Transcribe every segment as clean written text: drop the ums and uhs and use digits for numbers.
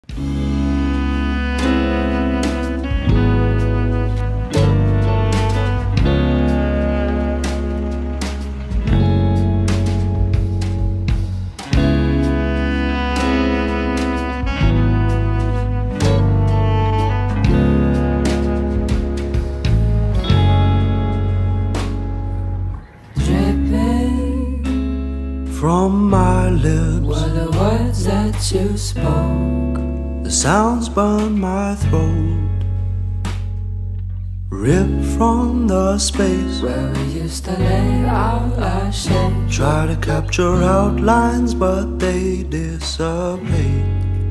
From my lips were the words that you spoke. The sounds burn my throat, ripped from the space where we used to lay out our shade. Try to capture outlines but they dissipate.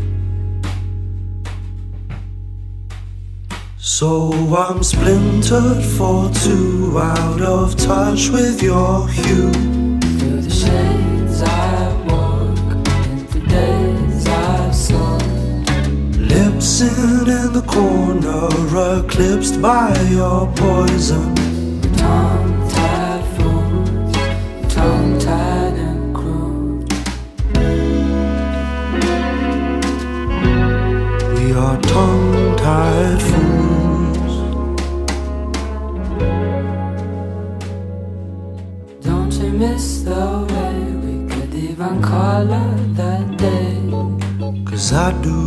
So I'm splintered for two, out of touch with your hue. Through the shades I walk, into days I've sown. Lips in the corner, eclipsed by your poison. Tongue-tied fools, tongue-tied and cruel. We are tongue-tied fools. Don't you miss the way we could even color that day? 'Cause I do.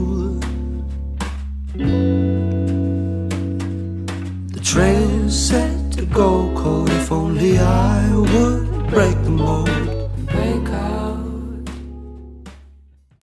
The train's set to go cold. If only I would break the mold.